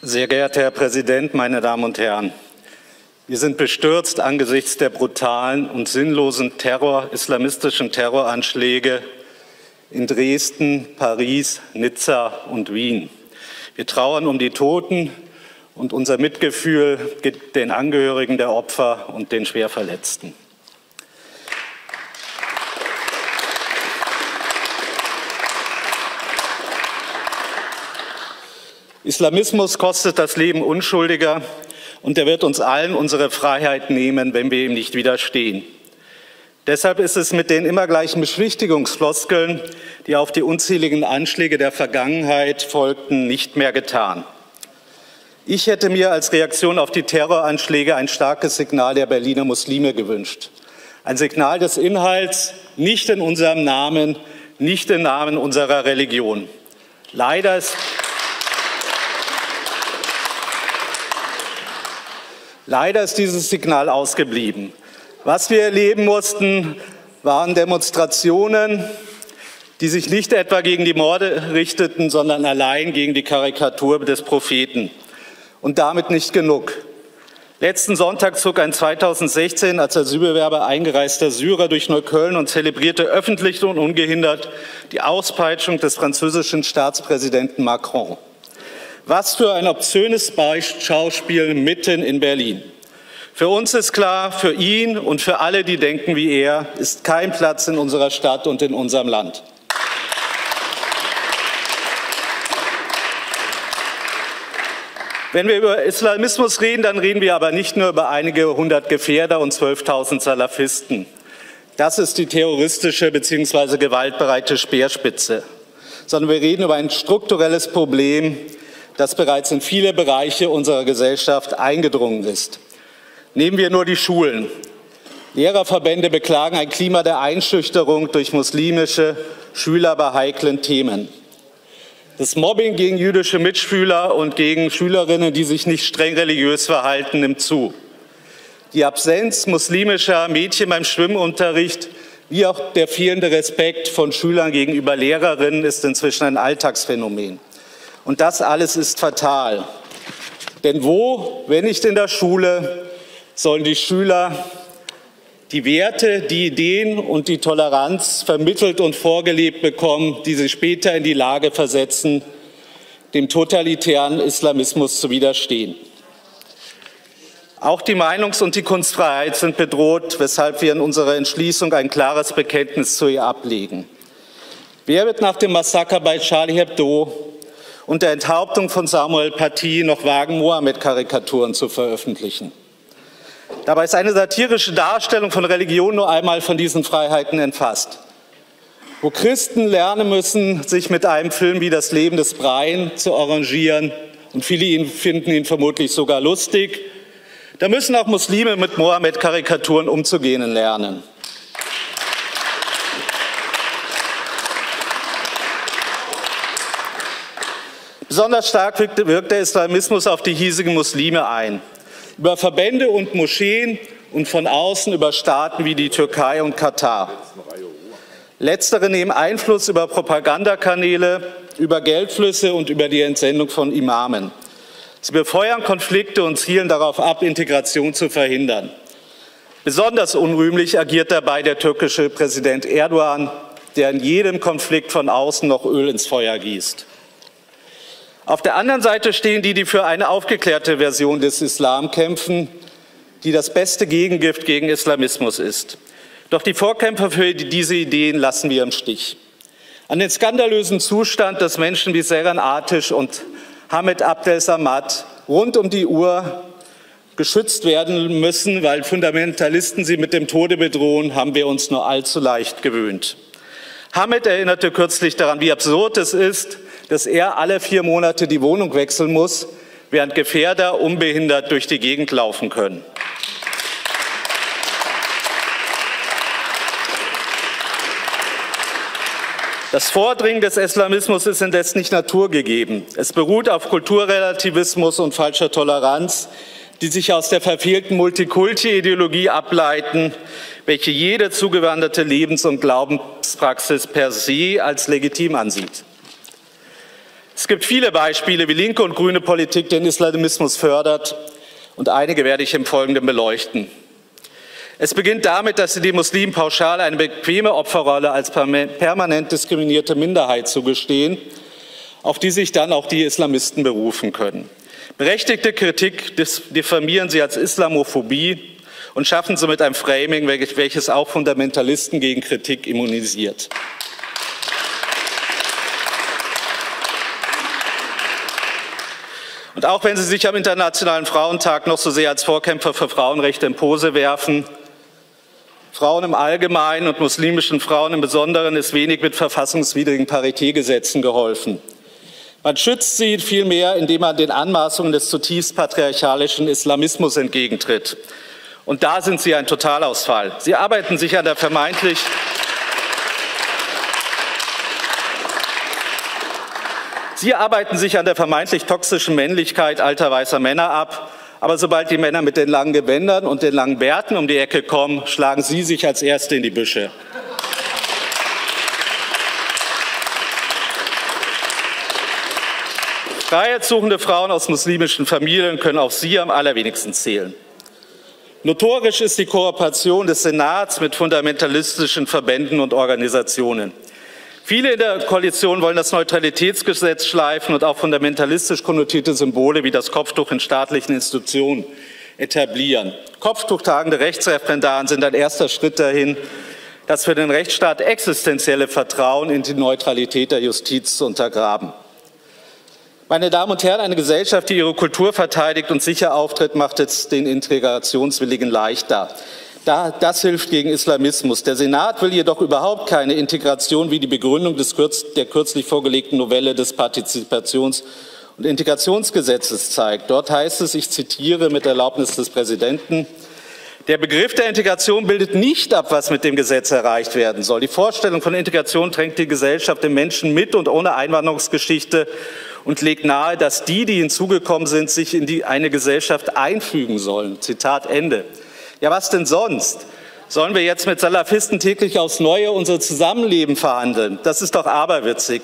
Sehr geehrter Herr Präsident, meine Damen und Herren! Wir sind bestürzt angesichts der brutalen und sinnlosen islamistischen Terroranschläge in Dresden, Paris, Nizza und Wien. Wir trauern um die Toten und unser Mitgefühl gilt den Angehörigen der Opfer und den Schwerverletzten. Islamismus kostet das Leben Unschuldiger und er wird uns allen unsere Freiheit nehmen, wenn wir ihm nicht widerstehen. Deshalb ist es mit den immer gleichen Beschwichtigungsfloskeln, die auf die unzähligen Anschläge der Vergangenheit folgten, nicht mehr getan. Ich hätte mir als Reaktion auf die Terroranschläge ein starkes Signal der Berliner Muslime gewünscht. Ein Signal des Inhalts, nicht in unserem Namen, nicht im Namen unserer Religion. Leider ist dieses Signal ausgeblieben. Was wir erleben mussten, waren Demonstrationen, die sich nicht etwa gegen die Morde richteten, sondern allein gegen die Karikatur des Propheten. Und damit nicht genug. Letzten Sonntag zog ein 2016 als Asylbewerber eingereister Syrer durch Neukölln und zelebrierte öffentlich und ungehindert die Auspeitschung des französischen Staatspräsidenten Macron. Was für ein obszönes Schauspiel mitten in Berlin. Für uns ist klar, für ihn und für alle, die denken wie er, ist kein Platz in unserer Stadt und in unserem Land. Wenn wir über Islamismus reden, dann reden wir aber nicht nur über einige hundert Gefährder und 12.000 Salafisten. Das ist die terroristische bzw. gewaltbereite Speerspitze. Sondern wir reden über ein strukturelles Problem, das bereits in viele Bereiche unserer Gesellschaft eingedrungen ist. Nehmen wir nur die Schulen. Lehrerverbände beklagen ein Klima der Einschüchterung durch muslimische Schüler bei heiklen Themen. Das Mobbing gegen jüdische Mitschüler und gegen Schülerinnen, die sich nicht streng religiös verhalten, nimmt zu. Die Absenz muslimischer Mädchen beim Schwimmunterricht, wie auch der fehlende Respekt von Schülern gegenüber Lehrerinnen, ist inzwischen ein Alltagsphänomen. Und das alles ist fatal. Denn wo, wenn nicht in der Schule, sollen die Schüler die Werte, die Ideen und die Toleranz vermittelt und vorgelebt bekommen, die sie später in die Lage versetzen, dem totalitären Islamismus zu widerstehen. Auch die Meinungs- und die Kunstfreiheit sind bedroht, weshalb wir in unserer Entschließung ein klares Bekenntnis zu ihr ablegen. Wer wird nach dem Massaker bei Charlie Hebdo und der Enthauptung von Samuel Paty noch wagen, Mohammed-Karikaturen zu veröffentlichen? Dabei ist eine satirische Darstellung von Religion nur einmal von diesen Freiheiten entfasst. Wo Christen lernen müssen, sich mit einem Film wie Das Leben des Brian zu arrangieren, und viele finden ihn vermutlich sogar lustig, da müssen auch Muslime mit Mohammed-Karikaturen umzugehen lernen. Besonders stark wirkt der Islamismus auf die hiesigen Muslime ein. Über Verbände und Moscheen und von außen über Staaten wie die Türkei und Katar. Letztere nehmen Einfluss über Propagandakanäle, über Geldflüsse und über die Entsendung von Imamen. Sie befeuern Konflikte und zielen darauf ab, Integration zu verhindern. Besonders unrühmlich agiert dabei der türkische Präsident Erdogan, der in jedem Konflikt von außen noch Öl ins Feuer gießt. Auf der anderen Seite stehen die, die für eine aufgeklärte Version des Islam kämpfen, die das beste Gegengift gegen Islamismus ist. Doch die Vorkämpfer für diese Ideen lassen wir im Stich. An den skandalösen Zustand, dass Menschen wie Seren Atisch und Hamid Abdel Samad rund um die Uhr geschützt werden müssen, weil Fundamentalisten sie mit dem Tode bedrohen, haben wir uns nur allzu leicht gewöhnt. Hamid erinnerte kürzlich daran, wie absurd es ist, dass er alle 4 Monate die Wohnung wechseln muss, während Gefährder unbehindert durch die Gegend laufen können. Das Vordringen des Islamismus ist indes nicht naturgegeben. Es beruht auf Kulturrelativismus und falscher Toleranz, die sich aus der verfehlten Multikulti-Ideologie ableiten, welche jede zugewanderte Lebens- und Glaubenspraxis per se als legitim ansieht. Es gibt viele Beispiele, wie linke und grüne Politik den Islamismus fördert, und einige werde ich im Folgenden beleuchten. Es beginnt damit, dass sie den Muslimen pauschal eine bequeme Opferrolle als permanent diskriminierte Minderheit zugestehen, auf die sich dann auch die Islamisten berufen können. Berechtigte Kritik diffamieren sie als Islamophobie und schaffen somit ein Framing, welches auch Fundamentalisten gegen Kritik immunisiert. Und auch wenn sie sich am Internationalen Frauentag noch so sehr als Vorkämpfer für Frauenrechte in Pose werfen, Frauen im Allgemeinen und muslimischen Frauen im Besonderen ist wenig mit verfassungswidrigen Paritätgesetzen geholfen. Man schützt sie vielmehr, indem man den Anmaßungen des zutiefst patriarchalischen Islamismus entgegentritt. Und da sind sie ein Totalausfall. Sie arbeiten sich an der vermeintlich toxischen Männlichkeit alter weißer Männer ab. Aber sobald die Männer mit den langen Gewändern und den langen Bärten um die Ecke kommen, schlagen sie sich als Erste in die Büsche. Freiheitssuchende Frauen aus muslimischen Familien können auf sie am allerwenigsten zählen. Notorisch ist die Kooperation des Senats mit fundamentalistischen Verbänden und Organisationen. Viele in der Koalition wollen das Neutralitätsgesetz schleifen und auch fundamentalistisch konnotierte Symbole wie das Kopftuch in staatlichen Institutionen etablieren. Kopftuchtragende Rechtsreferendaren sind ein erster Schritt dahin, das für den Rechtsstaat existenzielle Vertrauen in die Neutralität der Justiz zu untergraben. Meine Damen und Herren, eine Gesellschaft, die ihre Kultur verteidigt und sicher auftritt, macht es den Integrationswilligen leichter. Das hilft gegen Islamismus. Der Senat will jedoch überhaupt keine Integration, wie die Begründung der kürzlich vorgelegten Novelle des Partizipations- und Integrationsgesetzes zeigt. Dort heißt es, ich zitiere mit Erlaubnis des Präsidenten: Der Begriff der Integration bildet nicht ab, was mit dem Gesetz erreicht werden soll. Die Vorstellung von Integration drängt die Gesellschaft den Menschen mit und ohne Einwanderungsgeschichte und legt nahe, dass die hinzugekommen sind, sich in eine Gesellschaft einfügen sollen. Zitat Ende. Ja, was denn sonst? Sollen wir jetzt mit Salafisten täglich aufs Neue unser Zusammenleben verhandeln? Das ist doch aberwitzig.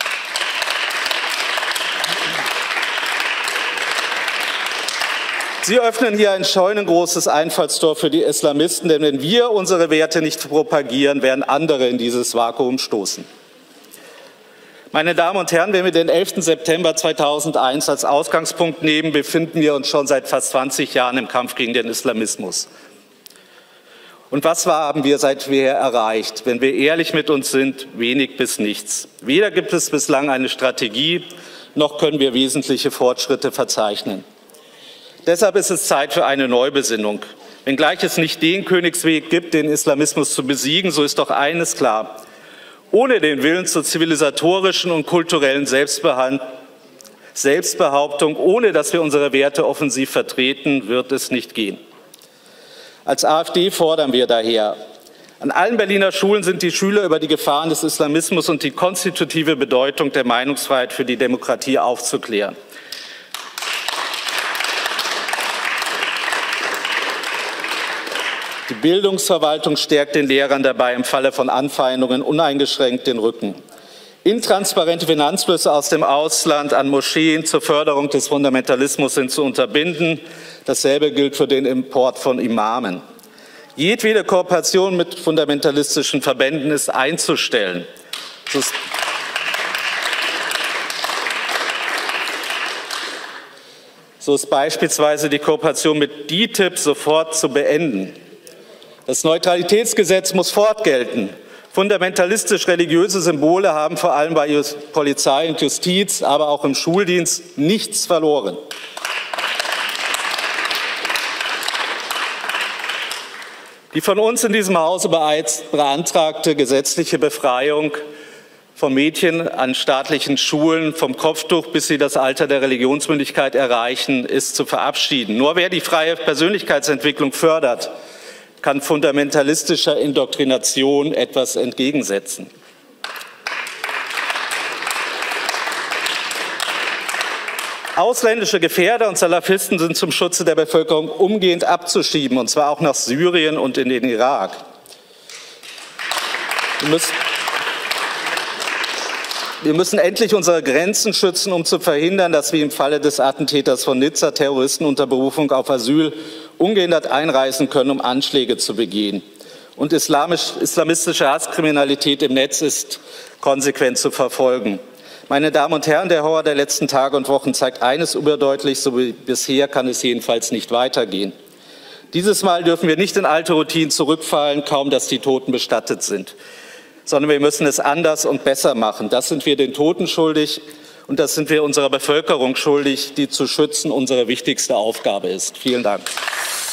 Sie öffnen hier ein scheunengroßes Einfallstor für die Islamisten, denn wenn wir unsere Werte nicht propagieren, werden andere in dieses Vakuum stoßen. Meine Damen und Herren, wenn wir den 11. September 2001 als Ausgangspunkt nehmen, befinden wir uns schon seit fast 20 Jahren im Kampf gegen den Islamismus. Und was haben wir seither erreicht? Wenn wir ehrlich mit uns sind, wenig bis nichts. Weder gibt es bislang eine Strategie, noch können wir wesentliche Fortschritte verzeichnen. Deshalb ist es Zeit für eine Neubesinnung. Wenngleich es nicht den Königsweg gibt, den Islamismus zu besiegen, so ist doch eines klar: Ohne den Willen zur zivilisatorischen und kulturellen Selbstbehauptung, ohne dass wir unsere Werte offensiv vertreten, wird es nicht gehen. Als AfD fordern wir daher: An allen Berliner Schulen sind die Schüler über die Gefahren des Islamismus und die konstitutive Bedeutung der Meinungsfreiheit für die Demokratie aufzuklären. Die Bildungsverwaltung stärkt den Lehrern dabei im Falle von Anfeindungen uneingeschränkt den Rücken. Intransparente Finanzflüsse aus dem Ausland an Moscheen zur Förderung des Fundamentalismus sind zu unterbinden. Dasselbe gilt für den Import von Imamen. Jedwede Kooperation mit fundamentalistischen Verbänden ist einzustellen. So ist beispielsweise die Kooperation mit DİTİB sofort zu beenden. Das Neutralitätsgesetz muss fortgelten. Fundamentalistisch-religiöse Symbole haben vor allem bei Polizei und Justiz, aber auch im Schuldienst nichts verloren. Die von uns in diesem Hause bereits beantragte gesetzliche Befreiung von Mädchen an staatlichen Schulen vom Kopftuch, bis sie das Alter der Religionsmündigkeit erreichen, ist zu verabschieden. Nur wer die freie Persönlichkeitsentwicklung fördert, kann fundamentalistischer Indoktrination etwas entgegensetzen. Ausländische Gefährder und Salafisten sind zum Schutze der Bevölkerung umgehend abzuschieben, und zwar auch nach Syrien und in den Irak. Wir müssen endlich unsere Grenzen schützen, um zu verhindern, dass wie im Falle des Attentäters von Nizza Terroristen unter Berufung auf Asyl ungehindert einreisen können, um Anschläge zu begehen. Und islamistische Hasskriminalität im Netz ist konsequent zu verfolgen. Meine Damen und Herren, der Horror der letzten Tage und Wochen zeigt eines überdeutlich, so wie bisher kann es jedenfalls nicht weitergehen. Dieses Mal dürfen wir nicht in alte Routinen zurückfallen, kaum dass die Toten bestattet sind, sondern wir müssen es anders und besser machen. Das sind wir den Toten schuldig und das sind wir unserer Bevölkerung schuldig, die zu schützen unsere wichtigste Aufgabe ist. Vielen Dank.